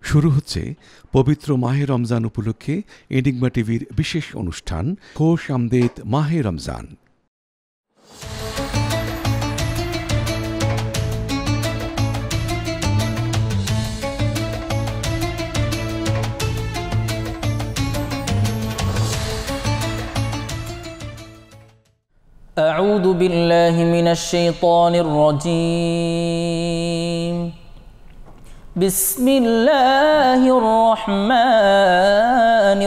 শুরু হচ্ছে পবিত্র মাহে রমজান উপলক্ষে এনিগমা টিভির বিশেষ অনুষ্ঠান খোশ আমদেদ মাহে রমজান। أعوذ بالله من الشيطان الرجيم. بسم الله الرحمن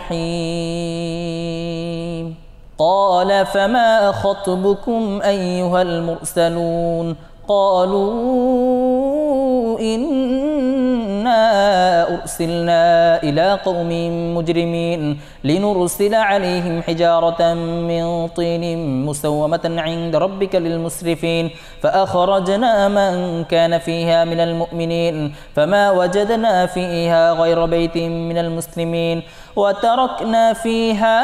الرحيم. قال فما خطبكم أيها المرسلون؟ قالوا إنا أرسلنا إلى قوم مجرمين لنرسل عليهم حجارة من طين مسومة عند ربك للمسرفين فأخرجنا من كان فيها من المؤمنين فما وجدنا فيها غير بيت من المسلمين وتركنا فيها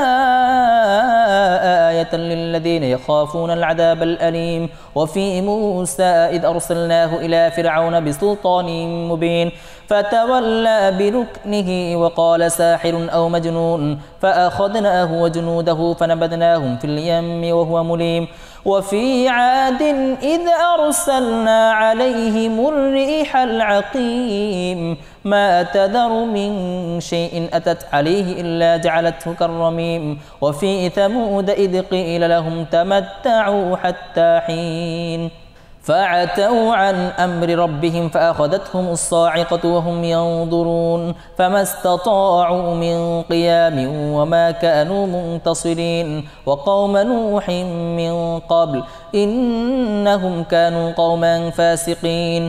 آية للذين يخافون العذاب الأليم. وفي موسى إذ أرسلناه إلى فرعون بسلطان مبين فتولى بركنه وقال ساحر أو مجنون فأخذناه وجنوده فنبذناهم في اليم وهو مليم. وفي عاد إذ أرسلنا عليهم الريح العقيم ما تذر من شيء أتت عليه إلا جعلته كالرميم. وفي ثمود إذ قيل لهم تمتعوا حتى حين فعتوا عن أمر ربهم فأخذتهم الصاعقة وهم ينظرون فما استطاعوا من قيام وما كانوا منتصرين. وقوم نوح من قبل إنهم كانوا قوما فاسقين.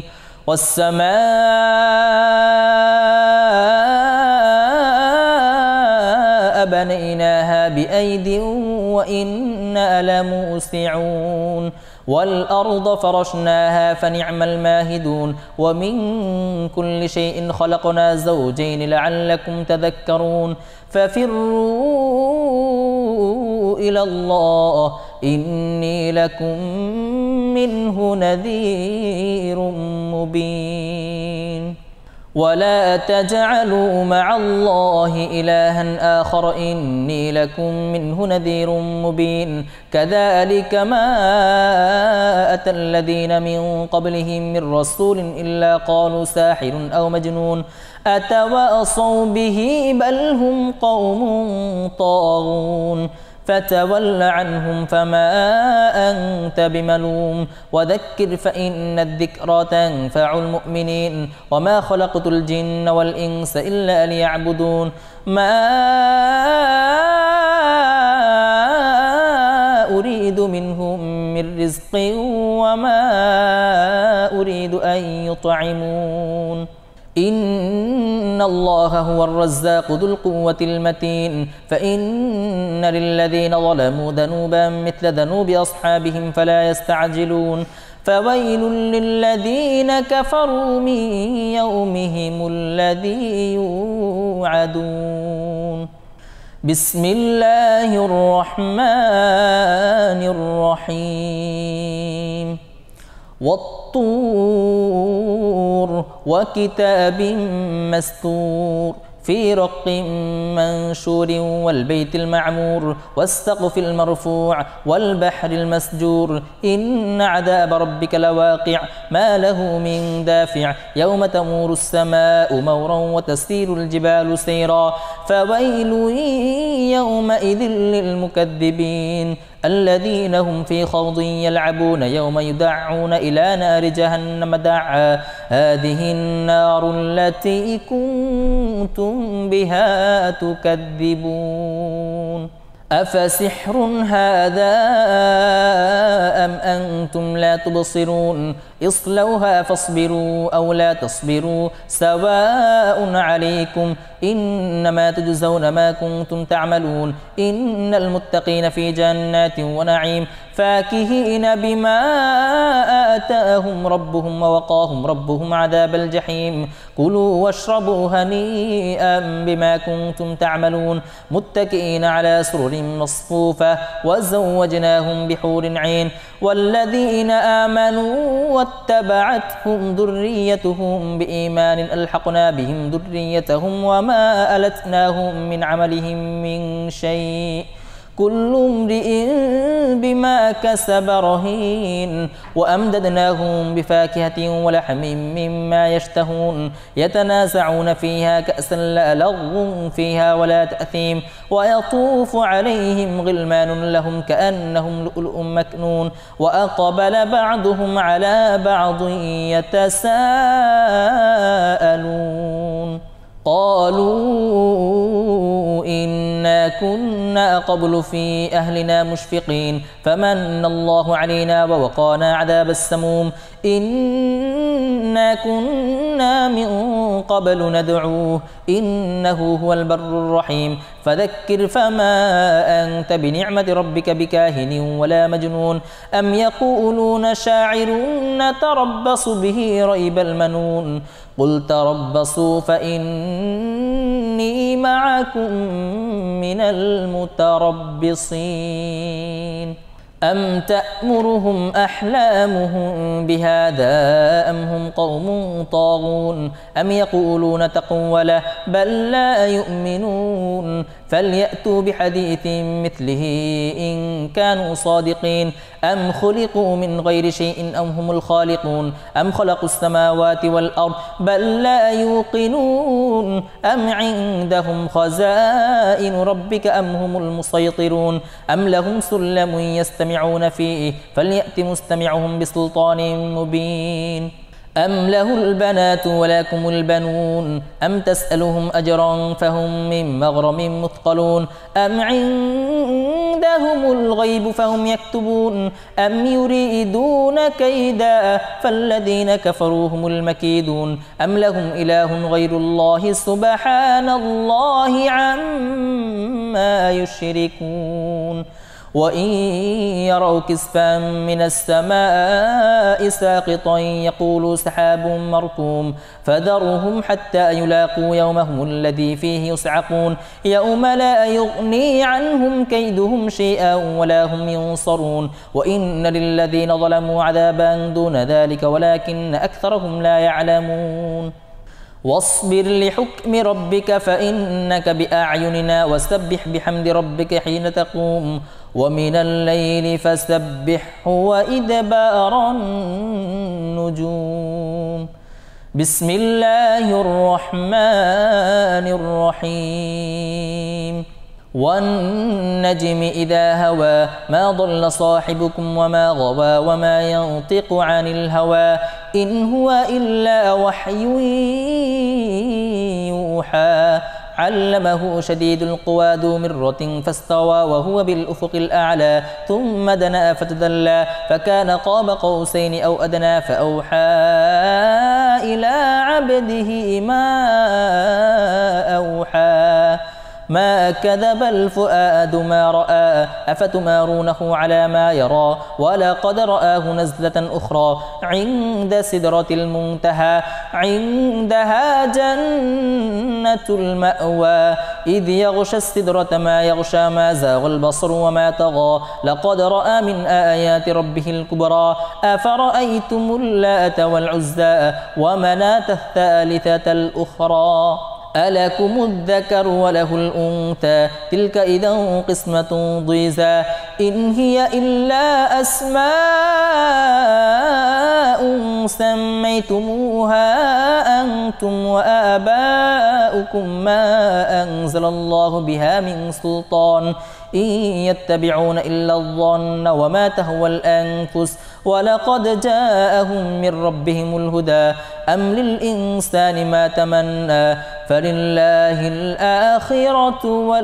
والسماء بنيناها بأيد وإنا لموسعون. والأرض فرشناها فنعم الماهدون. ومن كل شيء خلقنا زوجين لعلكم تذكرون. ففروا إلى الله إني لكم منه نذير مبين. ولا تجعلوا مع الله إلها آخر إني لكم منه نذير مبين. كذلك ما أتى الذين من قبلهم من رسول إلا قالوا ساحر أو مجنون أتواصوا به بل هم قوم طاغون. فتول عنهم فما أنت بملوم وذكر فإن الذكرى تنفع المؤمنين. وما خلقت الجن والإنس إلا ليعبدون. ما أريد منهم من رزق وما أريد أن يطعمون. إن الله هو الرزاق ذو القوة المتين. فإن للذين ظلموا ذنوبا مثل ذنوب أصحابهم فلا يستعجلون. فويل للذين كفروا من يومهم الذي يوعدون. بسم الله الرحمن الرحيم. والطور وكتاب مسطور في رق منشور والبيت المعمور والسقف المرفوع والبحر المسجور. إن عذاب ربك لواقع ما له من دافع يوم تمور السماء مورا وتسير الجبال سيرا. فويل يومئذ للمكذبين الذين هم في خوض يلعبون يوم يدعون إلى نار جهنم دعا. هذه النار التي كنتم بها تكذبون. أفسحر هذا أم أنتم لا تبصرون؟ اصلوها فاصبروا أو لا تصبروا سواء عليكم إنما تجزون ما كنتم تعملون. إن المتقين في جنات ونعيم فاكهين بما آتاهم ربهم ووقاهم ربهم عذاب الجحيم. كلوا واشربوا هنيئا بما كنتم تعملون متكئين على سرر مصفوفة وزوجناهم بحور عين والذين آمنوا واتبعتهم ذريتهم بإيمان ألحقنا بهم ذريتهم وما ألتناهم من عملهم من شيء كل امرئ بما كسب رهين وأمددناهم بفاكهة ولحم مما يشتهون يتنازعون فيها كأسا لا لغو فيها ولا تأثيم ويطوف عليهم غلمان لهم كأنهم لؤلؤ مكنون وأقبل بعضهم على بعض يتساءلون قالوا إنا كنا قبل في أهلنا مشفقين فمن الله علينا ووقانا عذاب السموم إنا كنا من قبل ندعوه إنه هو البر الرحيم فذكر فما أنت بنعمة ربك بكاهن ولا مجنون أم يقولون شاعر نتربص به ريب المنون قل تربصوا فإني معكم من المتربصين أم تأمرهم أحلامهم بهذا أم هم قوم طاغون أم يقولون تقوله بل لا يؤمنون فليأتوا بحديث مثله إن كانوا صادقين أم خلقوا من غير شيء أم هم الخالقون أم خلقوا السماوات والأرض بل لا يوقنون أم عندهم خزائن ربك أم هم المسيطرون أم لهم سلم يستمعون فيه فليأت مستمعهم بسلطان مبين أم له البنات ولكم البنون أم تسألهم أجرا فهم من مغرم مثقلون أم عندهم الغيب فهم يكتبون أم يريدون كيدا فالذين كفروا هم المكيدون أم لهم إله غير الله سبحان الله عما يشركون وإن يروا كسفا من السماء ساقطا يقولوا سحاب مركوم فذرهم حتى يلاقوا يومهم الذي فيه يصعقون يوم لا يغني عنهم كيدهم شيئا ولا هم ينصرون وإن للذين ظلموا عذابا دون ذلك ولكن أكثرهم لا يعلمون واصبر لحكم ربك فإنك بأعيننا وسبح بحمد ربك حين تقوم ومن الليل فسبحه وإدبار النجوم بسم الله الرحمن الرحيم والنجم إذا هوى ما ضل صاحبكم وما غوى وما ينطق عن الهوى إن هو إلا وحي يوحى علمه شديد القوى ذو مرة فاستوى وهو بالأفق الأعلى ثم دنا فتدلى فكان قاب قوسين أو أدنى فأوحى إلى عبده ما أوحى ما كذب الفؤاد ما رأى أفتمارونه على ما يرى ولقد رآه نزلة أخرى عند سدرة المنتهى عندها جنة المأوى إذ يغشى السدرة ما يغشى ما زاغ البصر وما طغى لقد رأى من آيات ربه الكبرى أفرأيتم اللات والعزى ومناة الثالثة الأخرى ألكم الذكر وله الأنثى تلك إذا قسمة ضيزى إن هي إلا أسماء سميتموها أنتم وآباؤكم ما أنزل الله بها من سلطان إن يتبعون إلا الظن وما تهوى الأنفس ولقد جاءهم من ربهم الهدى أم للإنسان ما تمنى فلله الآخرة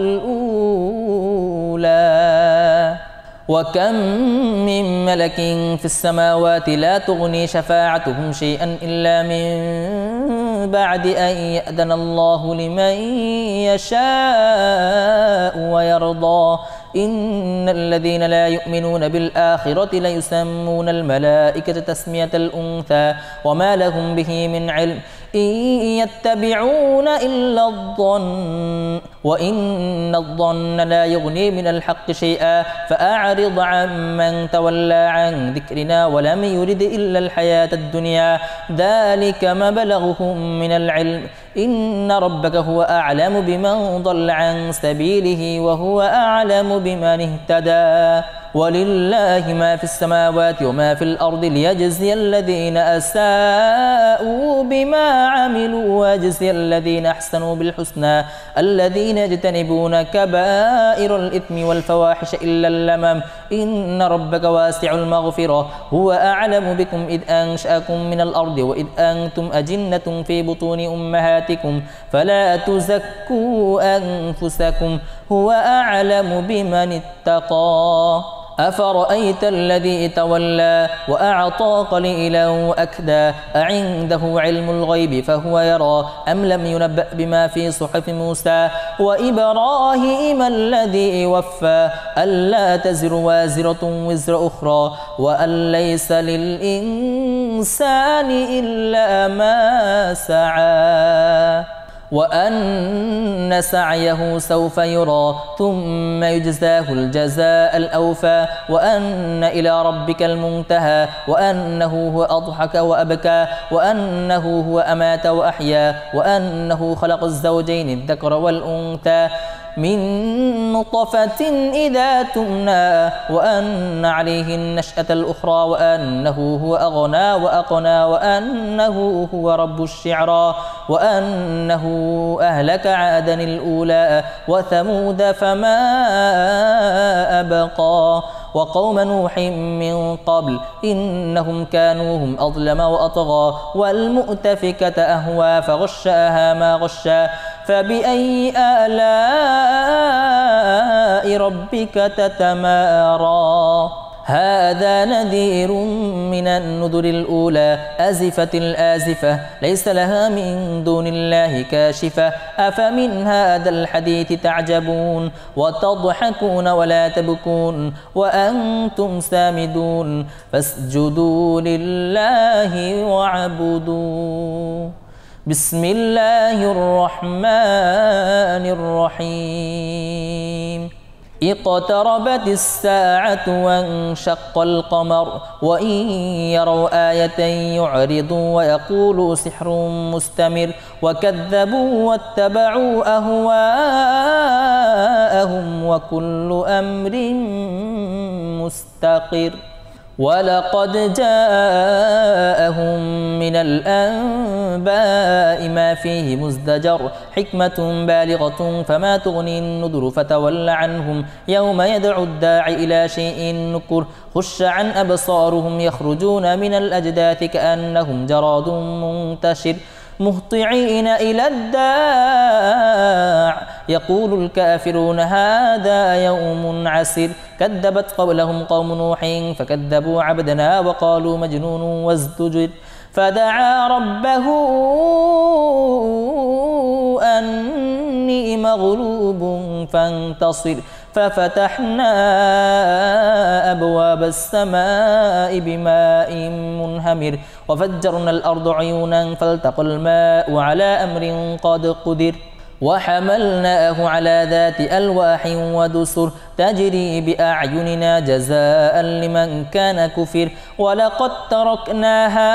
والأولى وكم من ملك في السماوات لا تغني شفاعتهم شيئا إلا من بعد أن يأذن الله لمن يشاء ويرضى إن الذين لا يؤمنون بالآخرة ليسمون الملائكة تسمية الأنثى وما لهم به من علم إن يتبعون إلا الظن وإن الظن لا يغني من الحق شيئا فأعرض عمن تولى عن ذكرنا ولم يرد إلا الحياة الدنيا ذلك مبلغهم من العلم إن ربك هو أعلم بمن ضل عن سبيله وهو أعلم بمن اهتدى ولله ما في السماوات وما في الأرض ليجزي الذين أساءوا بما عملوا ويجزي الذين أحسنوا بالحسنى الذين يجتنبون كبائر الإثم والفواحش إلا اللمم إن ربك واسع المغفرة هو أعلم بكم إذ أنشأكم من الأرض وإذ أنتم أجنة في بطون أمهاتكم فلا تزكوا أنفسكم هو أعلم بمن اتقى أفرأيت الذي تولى وأعطى قليلا وأكدى أعنده علم الغيب فهو يرى أم لم ينبأ بما في صحف موسى وإبراهيم الذي وفى ألا تزر وازرة وزر أخرى وأن ليس للإنسان إلا ما سعى وأن سعيه سوف يرى ثم يجزاه الجزاء الأوفى وأن إلى ربك المنتهى وأنه هو أضحك وأبكى وأنه هو أمات وأحيا وأنه خلق الزوجين الذكر والأنثى من نطفة إذا تمنى وأن عليه النشأة الأخرى وأنه هو أغنى وأقنى وأنه هو رب الشعرى وأنه أهلك عادا الأولى وثمود فما أبقى وقوم نوح من قبل إنهم كانوا هم أظلم وأطغى والمؤتفكة أهوى فغشاها ما غشا فبأي آلاء ربك تتمارى هذا نذير من النذر الأولى أزفت الآزفة ليس لها من دون الله كاشفة أفمن هذا الحديث تعجبون وتضحكون ولا تبكون وأنتم سامدون فاسجدوا لله واعبدوا بسم الله الرحمن الرحيم اقتربت الساعة وانشق القمر وإن يروا آية يعرضوا ويقولوا سحر مستمر وكذبوا واتبعوا أهواءهم وكل أمر مستقر ولقد جاءهم من الأنباء ما فيه مزدجر حكمة بالغة فما تغني النذر فتول عنهم يوم يدعو الداعي إلى شيء نكر خش عن أبصارهم يخرجون من الأجداث كأنهم جراد منتشر مهطعين إلى الداع يقول الكافرون هذا يوم عسر كذبت قبلهم قوم نوح فكذبوا عبدنا وقالوا مجنون وازدجر فدعا ربه أني مغلوب فانتصر ففتحنا أبواب السماء بماء منهمر وفجرنا الأرض عيونا فالتقى الماء على أمر قد قدر وحملناه على ذات ألواح ودسر تجري بأعيننا جزاء لمن كان كفر ولقد تركناها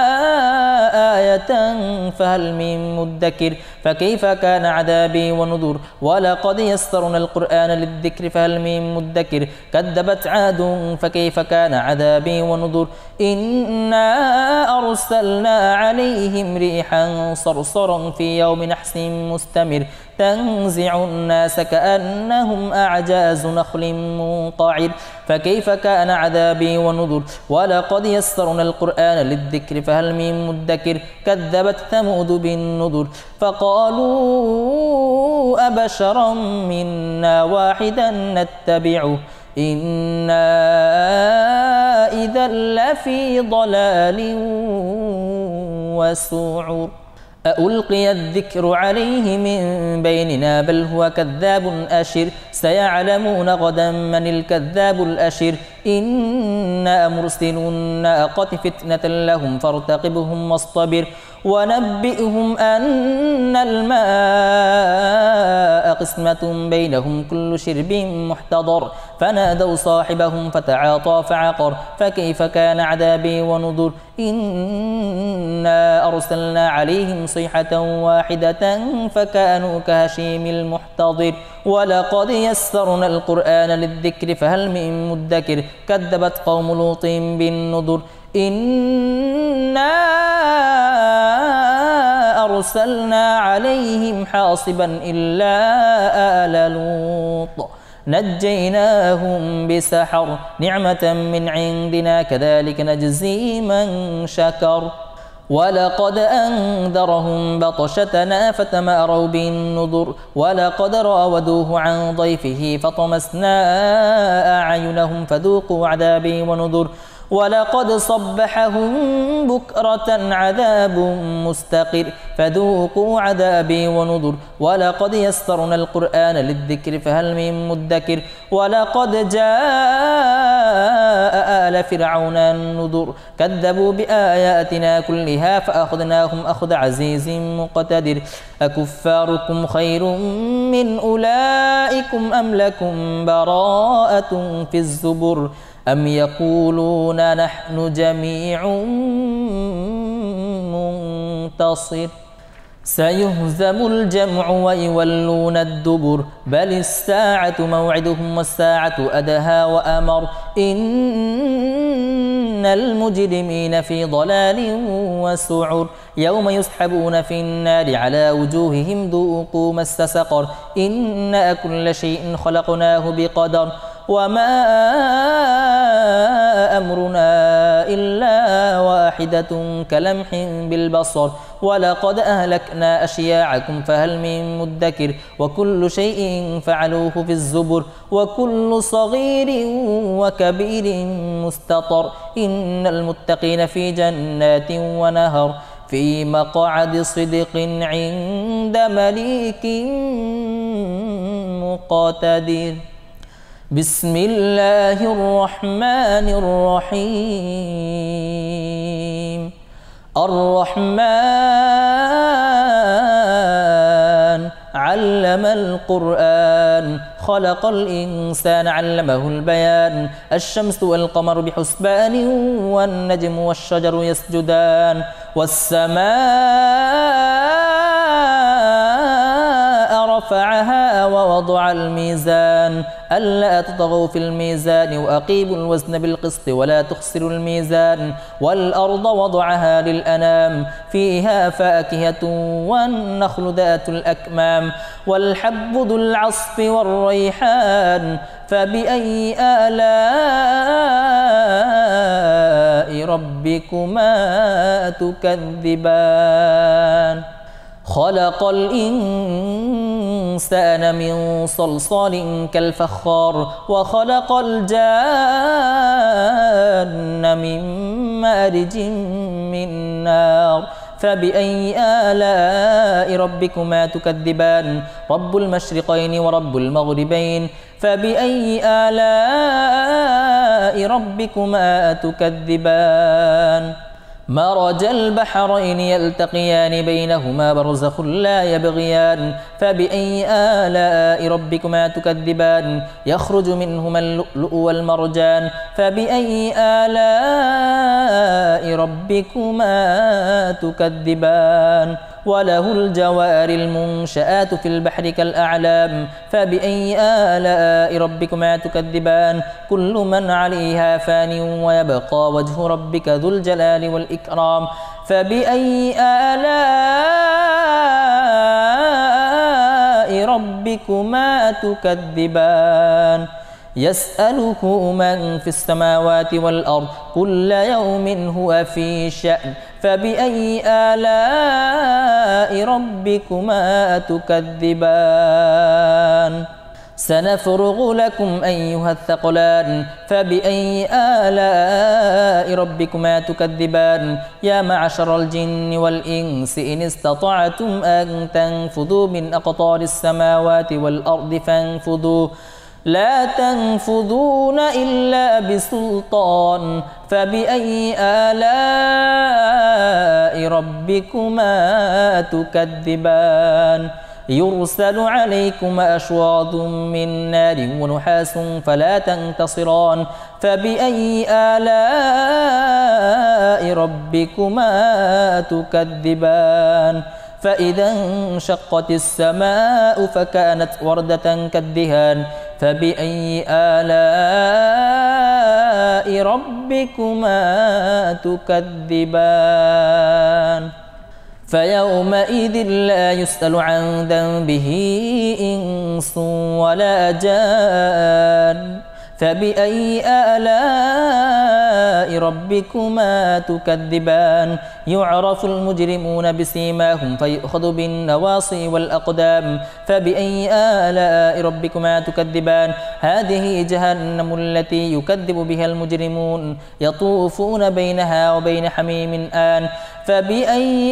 آية فهل من مدكر فكيف كان عذابي ونذر ولقد يسرنا القرآن للذكر فهل من مدكر كذبت عاد فكيف كان عذابي ونذر إنا أرسلنا عليهم ريحا صرصرا في يوم نحس مستمر تنزع الناس كأنهم أعجاز نخل منقعر فكيف كان عذابي ونذر ولقد يسرنا القرآن للذكر فهل من مدكر كذبت ثمود بالنذر فقالوا أبشرا منا واحدا نتبعه إنا إذا لفي ضلال وسعر ألقي الذكر عليه من بيننا بل هو كذاب أشر سيعلمون غدا من الكذاب الأشر إنا مرسلو الناقة فتنة لهم فارتقبهم واصطبر ونبئهم أن الماء قسمة بينهم كل شرب محتضر فنادوا صاحبهم فتعاطى فعقر فكيف كان عذابي ونذر إنا أرسلنا عليهم صيحة واحدة فكانوا كهشيم المحتضر ولقد يسرنا القرآن للذكر فهل من مدكر كذبت قوم لوط بالنذر إنا أرسلنا عليهم حاصبا إلا آل لوط نجيناهم بسحر نعمة من عندنا كذلك نجزي من شكر ولقد أنذرهم بطشتنا فتماروا بالنذر ولقد راودوه عن ضيفه فطمسنا أعينهم فذوقوا عذابي ونذر ولقد صبحهم بكرة عذاب مستقر فذوقوا عذابي ونذر ولقد يسرنا القرآن للذكر فهل من مدكر ولقد جاء آل فرعون النذر كذبوا بآياتنا كلها فأخذناهم أخذ عزيز مقتدر أكفاركم خير من أولئكم أم لكم براءة في الزبر أم يقولون نحن جميع منتصر سيهزم الجمع ويولون الدبر بل الساعة موعدهم والساعة أدهى وأمر إن المجرمين في ضلال وسعر يوم يسحبون في النار على وجوههم ذوقوا مس سقر إنا كل شيء خلقناه بقدر وما أمرنا إلا واحدة كلمح بالبصر ولقد أهلكنا أشياعكم فهل من مدكر وكل شيء فعلوه في الزبر وكل صغير وكبير مستطر إن المتقين في جنات ونهر في مقعد صدق عند مليك مقتدر بسم الله الرحمن الرحيم الرحمن علم القرآن خلق الإنسان علمه البيان الشمس والقمر بحسبان والنجم والشجر يسجدان والسماء رفعها ووضع الميزان ألا تطغوا في الميزان وأقيموا الوزن بالقسط ولا تخسروا الميزان والأرض وضعها للأنام فيها فاكهة والنخل ذات الأكمام والحب ذو العصف والريحان فبأي آلاء ربكما تكذبان خلق الإنسان من صلصال كالفخار وخلق الجان من مارج من نار فبأي آلاء ربكما تكذبان رب المشرقين ورب المغربين فبأي آلاء ربكما تكذبان مرج البحرين يلتقيان بينهما برزخ لا يبغيان فبأي آلاء ربكما تكذبان يخرج منهما اللؤلؤ والمرجان فبأي آلاء ربكما تكذبان وله الجوار المنشآت في البحر كالأعلام فبأي آلاء ربكما تكذبان كل من عليها فان ويبقى وجه ربك ذو الجلال والإكرام فبأي آلاء ربكما تكذبان يسأله من في السماوات والأرض كل يوم هو في شأن فبأي آلاء ربكما تكذبان سنفرغ لكم أيها الثقلان فبأي آلاء ربكما تكذبان يا معشر الجن والإنس إن استطعتم أن تنفذوا من أقطار السماوات والأرض فانفذوا لا تنفذون إلا بسلطان فبأي آلاء ربكما تكذبان يرسل عليكم أشواظ من نار ونحاس فلا تنتصران فبأي آلاء ربكما تكذبان فإذا انشقت السماء فكانت وردة كالدهان فبأي آلاء ربكما تكذبان فيومئذ لا يسأل عن ذنبه إنس ولا جان فبأي آلاء ربكما تكذبان يعرف المجرمون بسيماهم فيؤخذ بالنواصي والأقدام فبأي آلاء ربكما تكذبان هذه جهنم التي يكذب بها المجرمون يطوفون بينها وبين حميم آن فبأي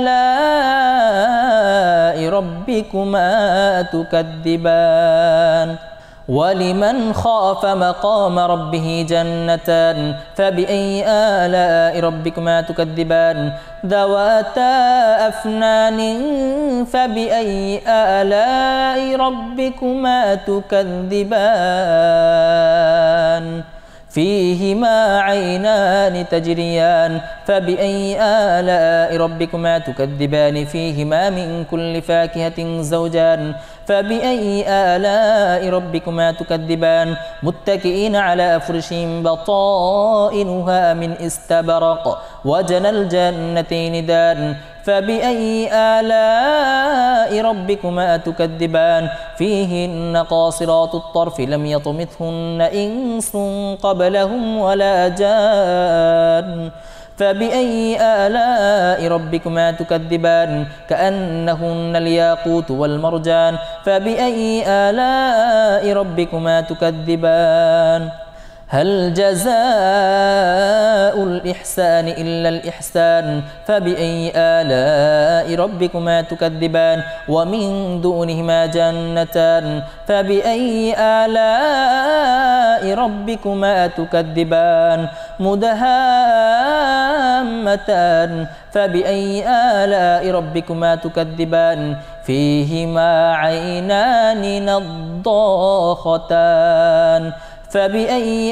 آلاء ربكما تكذبان ولمن خاف مقام ربه جنتان فبأي آلاء ربكما تكذبان ذواتا أفنان فبأي آلاء ربكما تكذبان فيهما عينان تجريان فبأي آلاء ربكما تكذبان فيهما من كل فاكهة زوجان فبأي آلاء ربكما تكذبان متكئين على فرش بطائنها من استبرق وجنى الجنتين دان فبأي آلاء ربكما تكذبان فيهن قاصرات الطرف لم يطمثهن إنس قبلهم ولا جان فبأي آلاء ربكما تكذبان كأنهن الياقوت والمرجان فبأي آلاء ربكما تكذبان هل جزاء الإحسان إلا الإحسان فبأي آلاء ربكما تكذبان ومن دونهما جنتان فبأي آلاء ربكما تكذبان مدهامتان فبأي آلاء ربكما تكذبان فيهما عينان نضاختان فبأي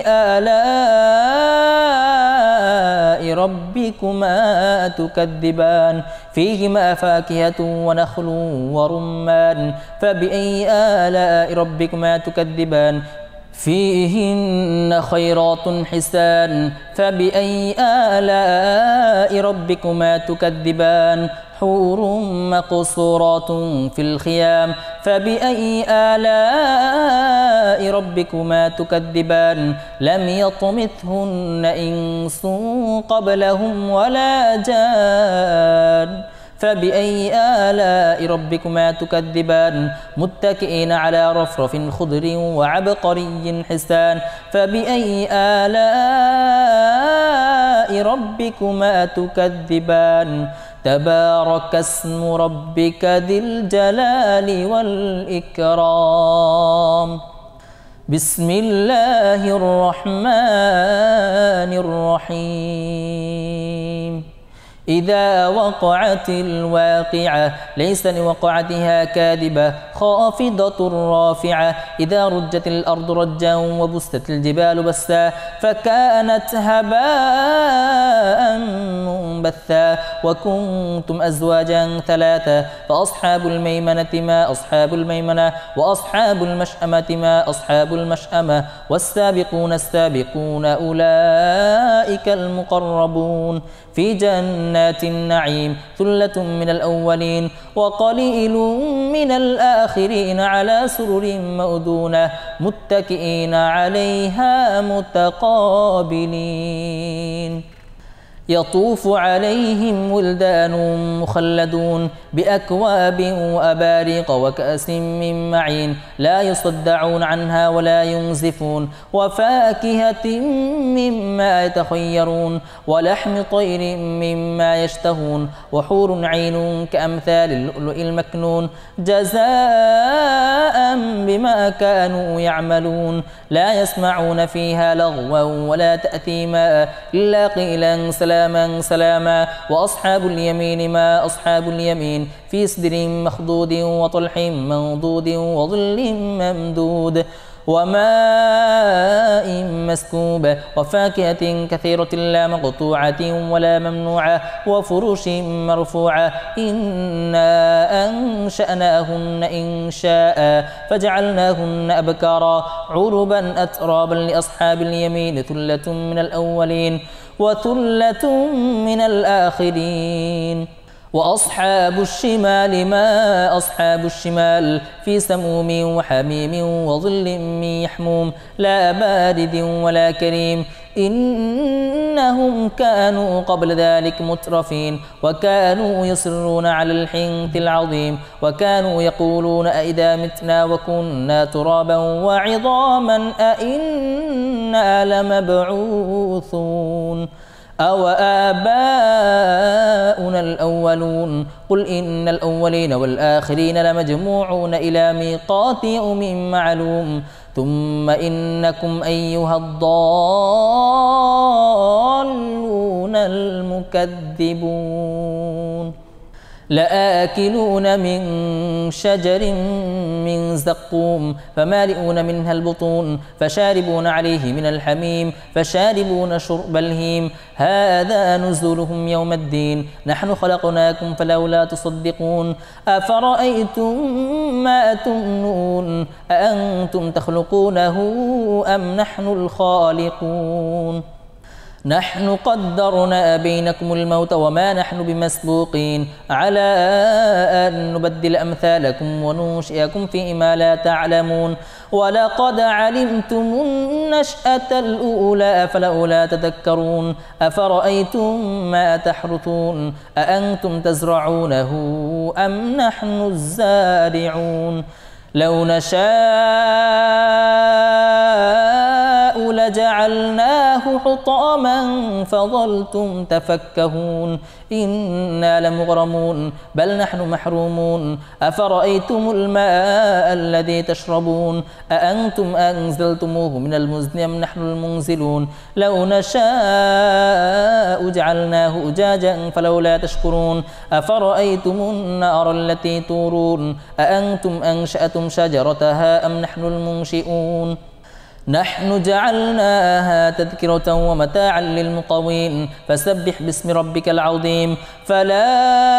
آلاء ربكما تكذبان فيهما فاكهة ونخل ورمان فبأي آلاء ربكما تكذبان فيهن خيرات حسان فبأي آلاء ربكما تكذبان حور مقصورات في الخيام فبأي آلاء ربكما تكذبان لم يطمثهن إنس قبلهم ولا جان فبأي آلاء ربكما تكذبان متكئين على رفرف خضر وعبقري حسان فبأي آلاء ربكما تكذبان تبارك اسم ربك ذي الجلال والإكرام بسم الله الرحمن الرحيم إذا وقعت الواقعة ليس لوقعتها كاذبة خافضة رافعة إذا رجت الأرض رجا وبست الجبال بسا فكانت هباء منبثا وكنتم أزواجا ثلاثة فأصحاب الميمنة ما أصحاب الميمنة وأصحاب المشأمة ما أصحاب المشأمة والسابقون السابقون أولئك المقربون في جنات النعيم ثلة من الأولين وقليل من الآخرين على سرر مؤدونة متكئين عليها متقابلين يطوف عليهم ولدان مخلدون بأكواب وأباريق وكأس من معين لا يصدعون عنها ولا ينزفون وفاكهة مما يتخيرون ولحم طير مما يشتهون وحور عين كأمثال اللؤلؤ المكنون جزاء بما كانوا يعملون لا يسمعون فيها لغوا ولا تأثيما إلا قيلا سلاما سلاما وأصحاب اليمين ما أصحاب اليمين في سدر مخضود وطلح منضود وظل ممدود وماء مسكوب وفاكهة كثيرة لا مقطوعة ولا ممنوعة وفرش مرفوعة إنا أنشأناهن إنشاء فجعلناهن أبكارا عربا أترابا لأصحاب اليمين ثلة من الأولين وثلة من الآخرين وأصحاب الشمال ما أصحاب الشمال في سموم وحميم وظل من يحموم لا بارد ولا كريم إنهم كانوا قبل ذلك مترفين وكانوا يصرون على الحنث العظيم وكانوا يقولون أئذا متنا وكنا ترابا وعظاما أئنا لمبعوثون أو آباؤنا الأولون قل إن الأولين والآخرين لمجموعون إلى ميقات يوم معلوم ثم إنكم أيها الضالون المكذبون لآكلون من شجر من زقوم فمالئون منها البطون فشاربون عليه من الحميم فشاربون شرب الهيم هذا نزلهم يوم الدين نحن خلقناكم فلولا تصدقون أفرأيتم ما تمنون أأنتم تخلقونه أم نحن الخالقون نحن قدرنا بينكم الموت وما نحن بمسبوقين على أن نبدل أمثالكم وننشئكم فيما لا تعلمون ولقد علمتم النشأة الأولى فلولا تذكرون أفرأيتم ما تحرثون أأنتم تزرعونه أم نحن الزارعون لو نشاء لجعلناه حطاما فظلتم تفكهون إنا لمغرمون بل نحن محرومون أفرأيتم الماء الذي تشربون أأنتم أنزلتموه من المزن أم نحن المنزلون لو نشاء جعلناه أجاجا فلولا تشكرون أفرأيتم النار التي تورون أأنتم أنشأتم شجرتها أم نحن المنشئون نحن جعلناها تذكرة ومتاعا للمقوين فسبح باسم ربك العظيم فلا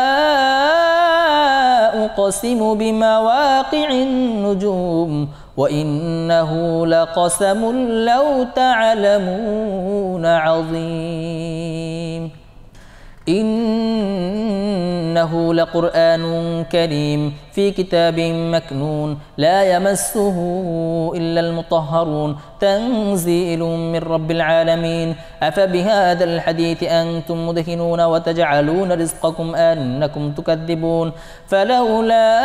أقسم بمواقع النجوم وإنه لقسم لو تعلمون عظيم إنه لقرآن كريم في كتاب مكنون لا يمسه إلا المطهرون تنزيل من رب العالمين أفبهذا الحديث أنتم مدهنون وتجعلون رزقكم أنكم تكذبون فلولا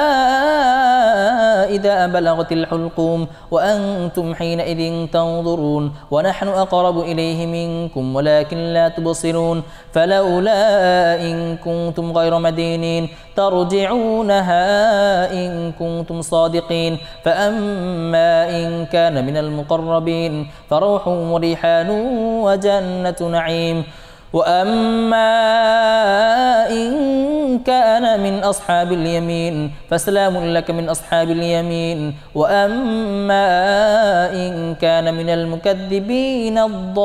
إذا بلغت الحلقوم وأنتم حينئذ تنظرون ونحن أقرب إليه منكم ولكن لا تبصرون فلولا إن كنتم غير مدينين ترجعونها إن كنتم صادقين فأما إن كان من المقربين فروح وريحان وجنة نعيم وأما إن كان من أصحاب اليمين فسلام لك من أصحاب اليمين وأما إن كان من المكذبين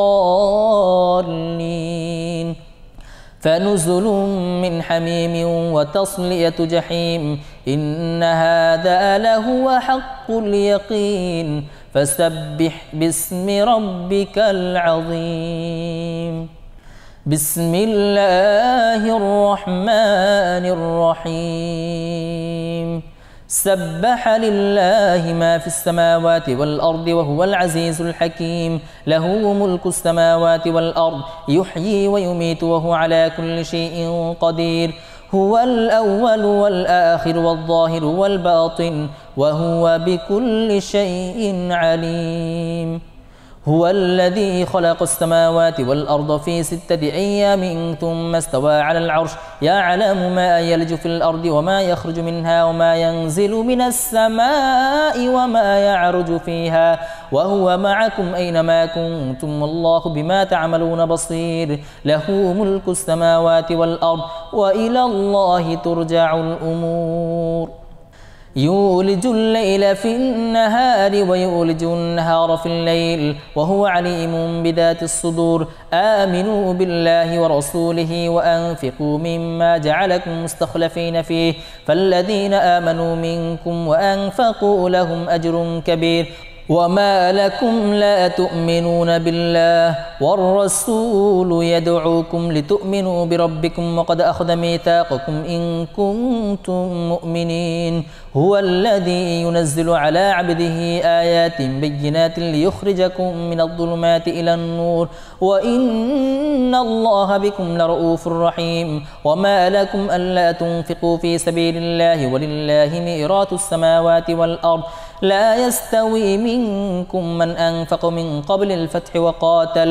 الضالين فنزل من حميم وتصلية جحيم إن هذا لهو حق اليقين فسبح باسم ربك العظيم بسم الله الرحمن الرحيم سبح لله ما في السماوات والأرض وهو العزيز الحكيم له ملك السماوات والأرض يحيي ويميت وهو على كل شيء قدير هو الأول والآخر والظاهر والباطن وهو بكل شيء عليم هو الذي خلق السماوات والأرض في 6 أيام ثم استوى على العرش يعلم ما يلج في الأرض وما يخرج منها وما ينزل من السماء وما يعرج فيها وهو معكم أينما كنتم والله بما تعملون بصير له ملك السماوات والأرض وإلى الله ترجع الأمور يولج الليل في النهار ويولج النهار في الليل وهو عليم بذات الصدور آمنوا بالله ورسوله وأنفقوا مما جعلكم مستخلفين فيه فالذين آمنوا منكم وأنفقوا لهم أجر كبير وما لكم لا تؤمنون بالله والرسول يدعوكم لتؤمنوا بربكم وقد أخذ ميثاقكم إن كنتم مؤمنين هو الذي ينزل على عبده آيات بينات ليخرجكم من الظلمات إلى النور وإن الله بكم لرؤوف رحيم وما لكم ألا تنفقوا في سبيل الله ولله ميراث السماوات والأرض لا يستوي منكم من أنفق من قبل الفتح وقاتل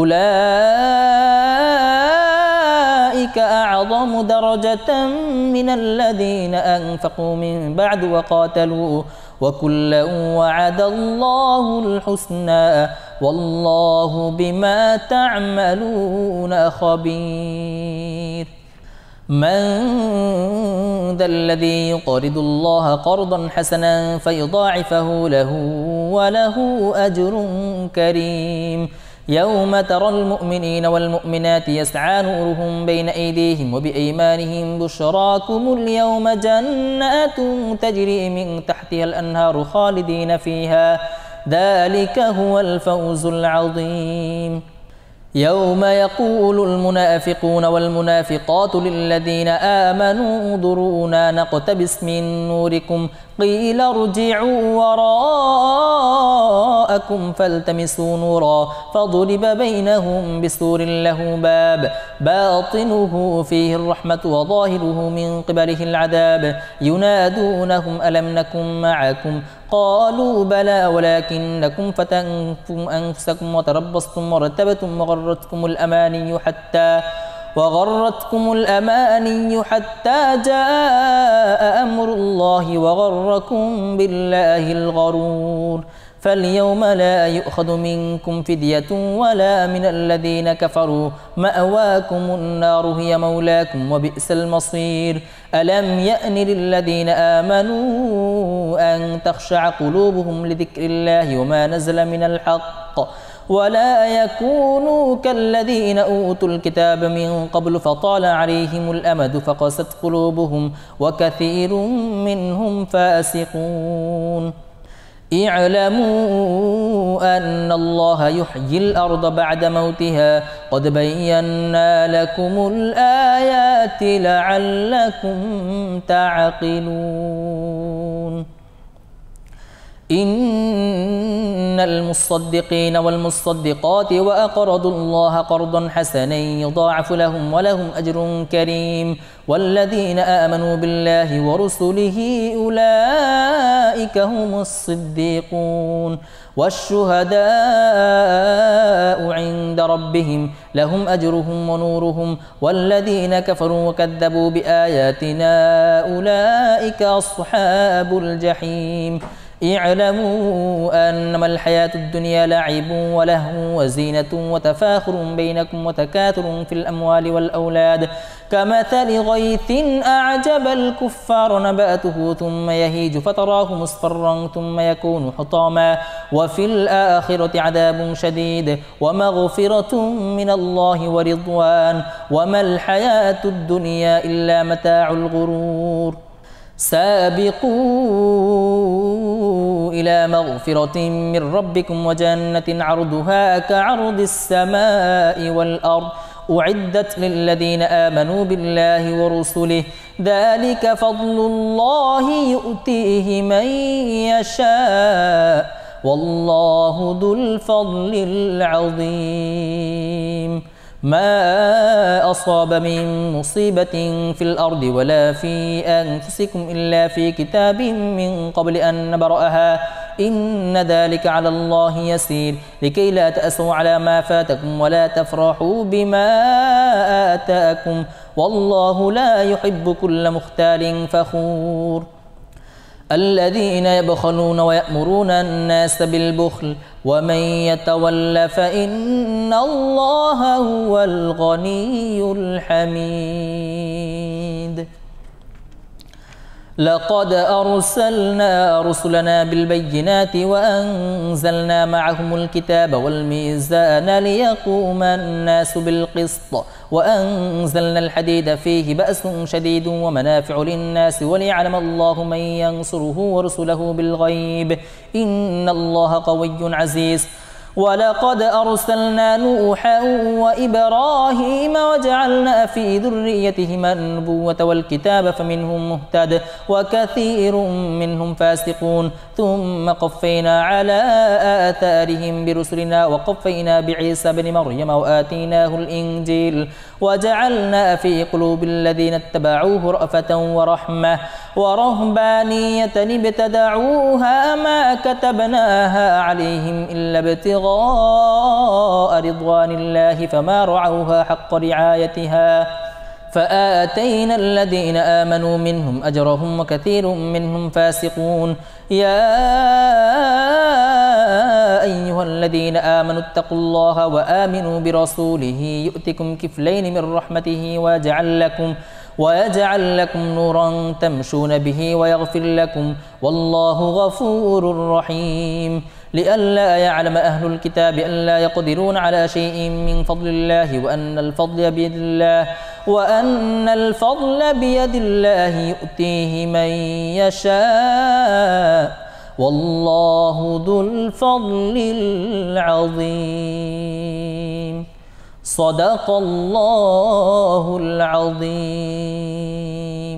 أولئك أعظم درجة من الذين أنفقوا من بعد وقاتلوا وكلا وعد الله الحسنى والله بما تعملون خبير من ذا الذي يقرض الله قرضا حسنا فيضاعفه له وله أجر كريم يوم ترى المؤمنين والمؤمنات يسعى نورهم بين أيديهم وبأيمانهم بشراكم اليوم جنات تجري من تحتها الأنهار خالدين فيها ذلك هو الفوز العظيم يوم يقول المنافقون والمنافقات للذين آمنوا انظرونا نقتبس من نوركم قيل ارجعوا وراءكم فالتمسوا نورا فضرب بينهم بسور له باب باطنه فيه الرحمة وظاهره من قبله العذاب ينادونهم ألم نكن معكم قالوا بلى ولكنكم فتنتم أنفسكم وتربصتم وارتبتم وغرتكم الأماني حتى جاء أمر الله وغركم بالله الغرور فاليوم لا يؤخذ منكم فدية ولا من الذين كفروا مأواكم النار هي مولاكم وبئس المصير ألم يأن للذين آمنوا أن تخشع قلوبهم لذكر الله وما نزل من الحق ولا يكونوا كالذين أوتوا الكتاب من قبل فطال عليهم الأمد فقست قلوبهم وكثير منهم فاسقون اعلموا أن الله يحيي الأرض بعد موتها قد بينا لكم الآيات لعلكم تعقلون إن المصدقين والمصدقات وأقرضوا الله قرضا حسنا يضاعف لهم ولهم أجر كريم والذين آمنوا بالله ورسله أولئك هم الصديقون والشهداء عند ربهم لهم أجرهم ونورهم والذين كفروا وكذبوا بآياتنا أولئك أصحاب الجحيم اعلموا أنما الحياة الدنيا لعب ولهو وزينة وتفاخر بينكم وتكاثر في الأموال والأولاد كمثل غيث أعجب الكفار نباته ثم يهيج فتراه مصفرا ثم يكون حطاما وفي الآخرة عذاب شديد ومغفرة من الله ورضوان وما الحياة الدنيا إلا متاع الغرور سابقوا إلى مغفرة من ربكم وجنة عرضها كعرض السماء والأرض أعدت للذين آمنوا بالله ورسله ذلك فضل الله يؤتيه من يشاء والله ذو الفضل العظيم ما أصاب من مصيبة في الأرض ولا في أنفسكم إلا في كتاب من قبل أن نبرأها إن ذلك على الله يسير لكي لا تأسوا على ما فاتكم ولا تفرحوا بما آتاكم والله لا يحب كل مختال فخور الذين يبخلون ويأمرون الناس بالبخل ومن يتول فإن الله هو الغني الحميد لقد أرسلنا رسلنا بالبينات وأنزلنا معهم الكتاب والميزان ليقوم الناس بالقسط وأنزلنا الحديد فيه بأس شديد ومنافع للناس وليعلم الله من ينصره ورسله بالغيب إن الله قوي عزيز ولقد أرسلنا نوحا وإبراهيم وجعلنا في ذريتهما النبوة والكتاب فمنهم مهتد وكثير منهم فاسقون ثم قفينا على آثارهم برسلنا وقفينا بعيسى بن مريم وآتيناه الإنجيل وجعلنا في قلوب الذين اتبعوه رأفة ورحمة ورهبانية ابتدعوها ما كتبناها عليهم إلا ابتغاء رضوان الله فما رعوها حق رعايتها فآتينا الذين آمنوا منهم أجرهم وكثير منهم فاسقون يا أيها الذين آمنوا اتقوا الله وآمنوا برسوله يؤتكم كفلين من رحمته ويجعل لكم نورا تمشون به ويغفر لكم والله غفور رحيم لئلا يعلم أهل الكتاب ألا يقدرون على شيء من فضل الله وأن الفضل بيد الله يؤتيه من يشاء والله ذو الفضل العظيم صدق الله العظيم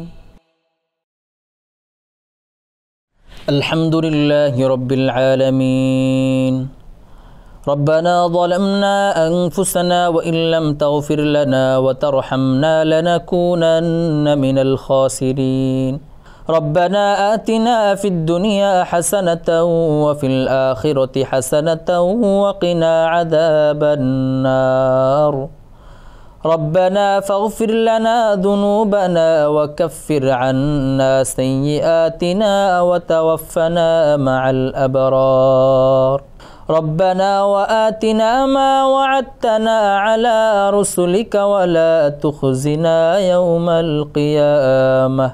الحمد لله رب العالمين ربنا ظلمنا أنفسنا وإن لم تغفر لنا وترحمنا لنكونن من الخاسرين ربنا آتنا في الدنيا حسنة وفي الآخرة حسنة وقنا عذاب النار ربنا فاغفر لنا ذنوبنا وكفر عنا سيئاتنا وتوفنا مع الأبرار ربنا وآتنا ما وعدتنا على رسلك ولا تخزنا يوم القيامة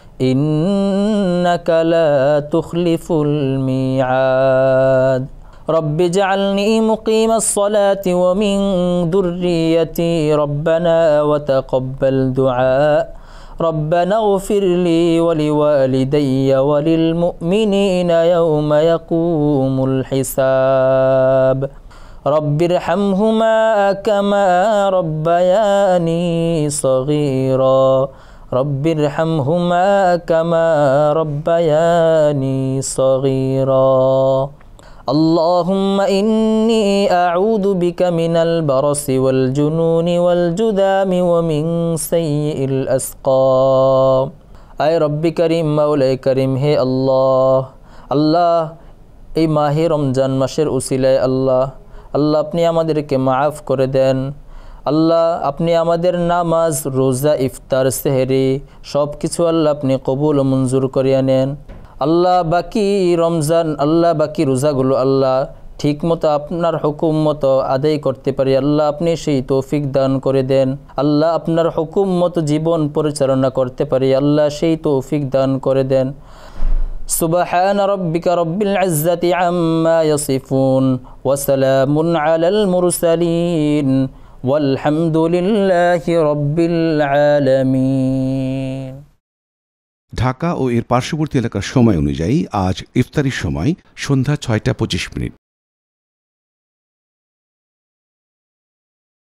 إنك لا تخلف الميعاد رب اجعلني مقيم الصلاة ومن ذريتي ربنا وتقبل دعاء ربنا اغفر لي ولوالدي وللمؤمنين يوم يقوم الحساب رب ارحمهما كما ربياني صغيرا رب ارحمهما كما ربياني صغيرا اللهم إني أعوذ بك من البرص والجنون والجذام ومن سيء الأسقام أي رب كريم مولاي كريم هي الله الله এই মাহে রমজান মাসের উসিলায় আল্লাহ আপনি আমাদেরকে মাফ করে দেন আল্লাহ আপনি আমাদের নামাজ রোজা ইফতার সেহরি সব কিছু আল্লাহ আপনি কবুল ও মঞ্জুর করিয়া নেন আল্লাহ বাকি রমজান আল্লাহ বাকি রোজাগুলো আল্লাহ ঠিকমতো আপনার হুকুম মতো আদায় করতে পারি আল্লাহ আপনি সেই তৌফিক দান করে দেন আল্লাহ আপনার হুকুম মতো জীবন পরিচালনা করতে পারি আল্লাহ সেই তৌফিক দান করে দেন সুবহান রাব্বিকা রাব্বিল ইজ্জাতি আম্মা ইয়াসিফুন ওয়া সালামুন আলাল মুরসালিন ওয়ালহামদুলিল্লাহি রাব্বিল আলামিন। ঢাকা ও এর পার্শ্ববর্তী এলাকার সময় অনুযায়ী আজ ইফতারির সময় সন্ধ্যা ৬টা ২৫ মিনিট।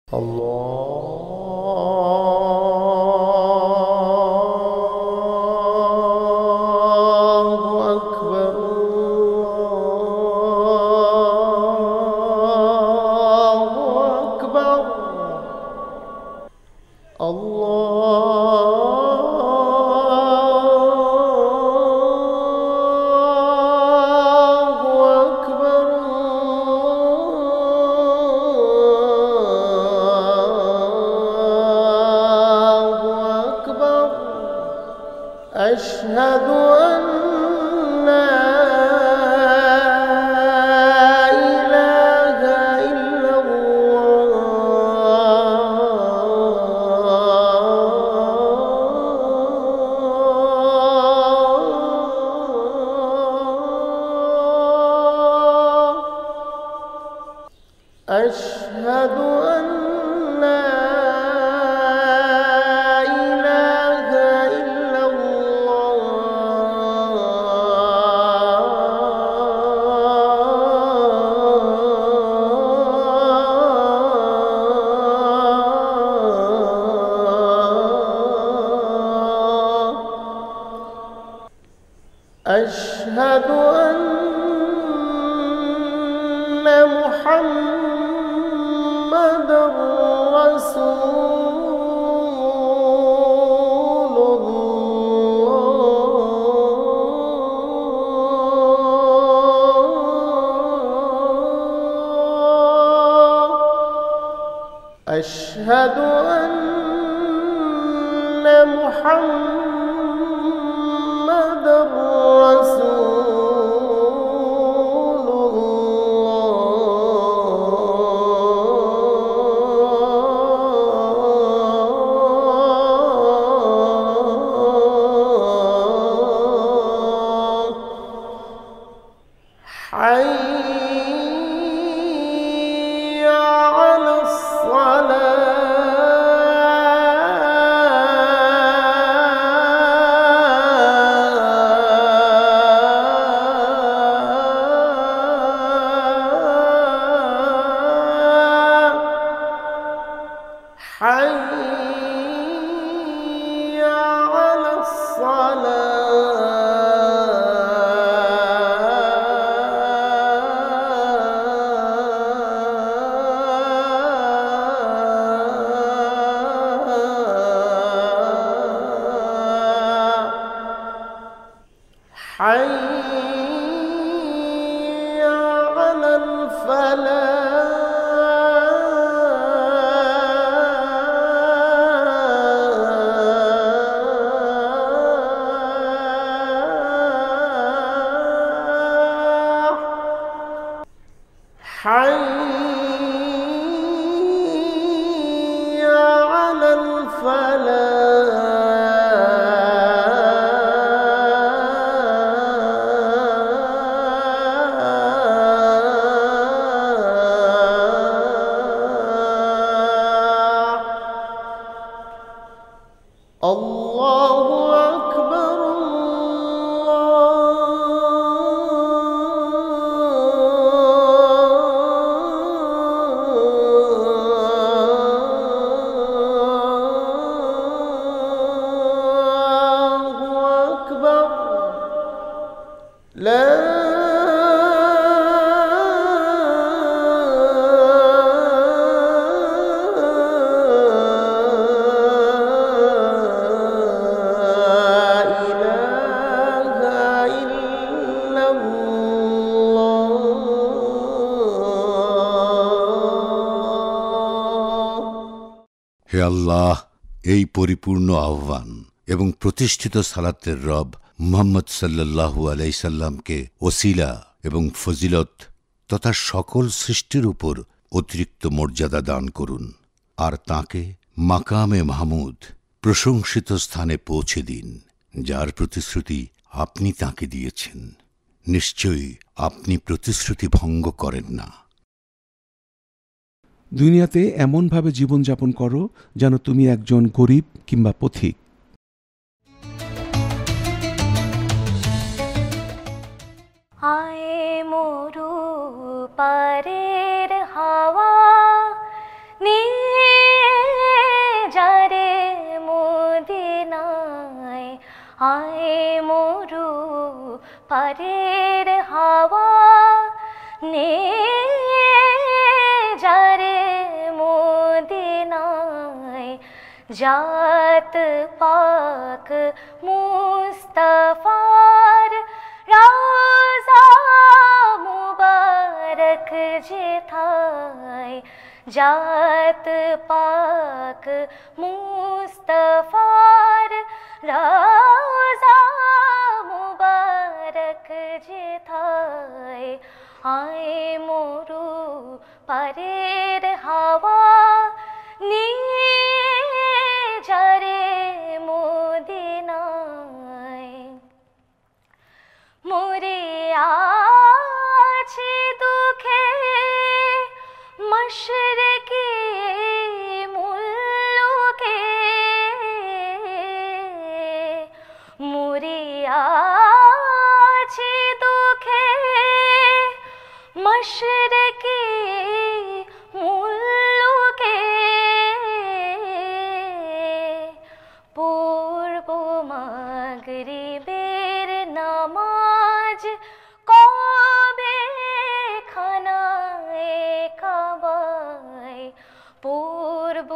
أشهد أن لا إله إلا الله أشهد أن لا إله إلا الله أشهد أن محمدًا رسول الله أشهد أن محمدًا رسول الله حي على الصلاة حي على الصلاة حي على الفلاح حي على الفلاح الله أكبر الله أكبر لا إله إلا الله হে আল্লাহ, এই পরিপূর্ণ আহ্বান এবং প্রতিষ্ঠিত সালাতের রব মুহাম্মদ সাল্লাল্লাহু আলাইহি সাল্লামকে ওসিলা এবং ফজিলত তথা সকল সৃষ্টির উপর অতিরিক্ত মর্যাদা দান করুন, আর তাঁকে মাকামে মাহমুদ প্রশংসিত স্থানে পৌঁছে দিন, যার প্রতিশ্রুতি আপনি তাঁকে দিয়েছেন। নিশ্চয়ই আপনি প্রতিশ্রুতি ভঙ্গ করেন না। দুনিয়াতে এমনভাবে জীবনযাপন করো যেন তুমি একজন গরিব কিংবা পথিক। আয়ে মরু পারের হাওয়া নীল আয় মরু পারের হাওয়া নে যারে মদিনায় জাত পাক মুস্তাফার রওজা মুবারক যেথায় জাত পাক মুস্তাফার রওজা মুবারক যেথায় আয় মরু পারের হাওয়া নিয়ে যারে মদিনায় মরে আছি দুঃখে মশরিকি মুল্লুকে মরে আছি দুঃখে মশরিকি মুল্লুকে পূর্ব মাগরিবের নামাজ কবে খানায়ে কাবায় পূর্ব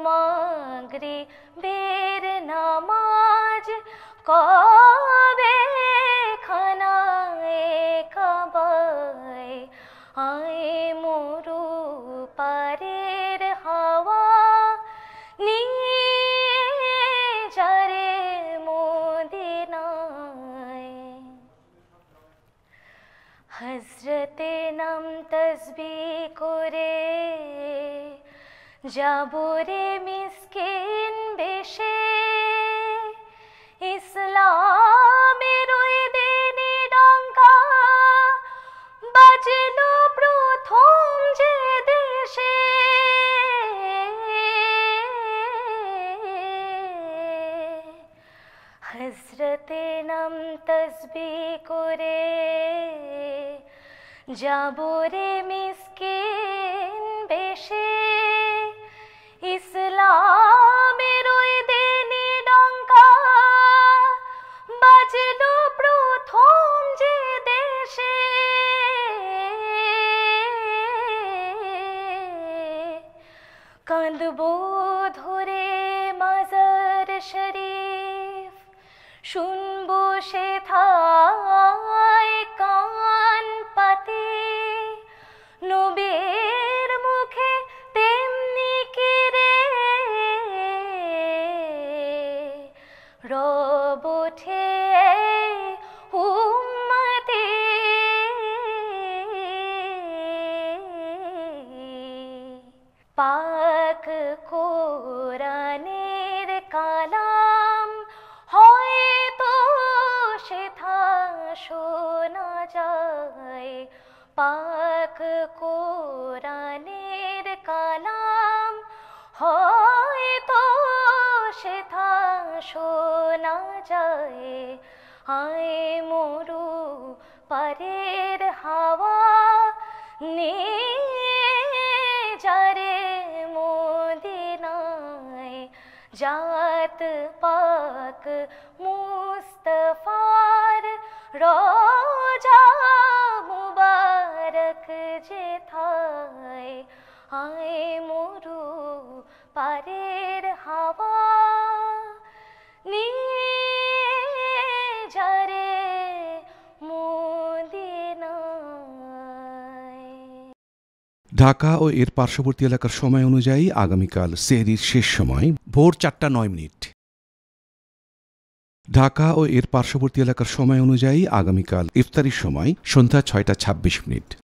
মাগরিবের নামাজ কবে খানায়ে কাবায় আয় মরু পারের হাওয়া নিয়ে যারে মদিনায় হযরতে নাম তসবিহ করে যাবরে মিসকিন বেশে ইসলামের ওই দিনে ডঙ্কা বাজলো প্রথম যে দেশে হযরতে নাম তসবিহ করে যাবরে মিসকিন বেশে ইসলামের ওই দিনে ডঙ্কা বাজলো প্রথম যে দেশে কাঁদবো ধরে মাজার শরীফ শুনবো সেথায় কান পাতে নবীর মুখে তেমনি কিরে রব ওঠে উম্মতে পাক কোরআনের কালাম হয়তো সেথা শোনা যায় পাক কোরআনের কালাম হয়তো সেথা শোনা যায় আয় মরু পারের হাওয়া নিয়ে যারে মদিনায় জাত পাক মুস্তাফার রওজা মুবারক যেথায় আয় মরু পারের হাওয়া নিয়ে যারে মদিনায়। ঢাকা ও এর পার্শ্ববর্তী এলাকার সময় অনুযায়ী আগামীকাল সেহরির শেষ সময় ভোর 4:09। ঢাকা ও এর পার্শ্ববর্তী এলাকার সময় অনুযায়ী আগামীকাল ইফতারির সময় সন্ধ্যা 6:26।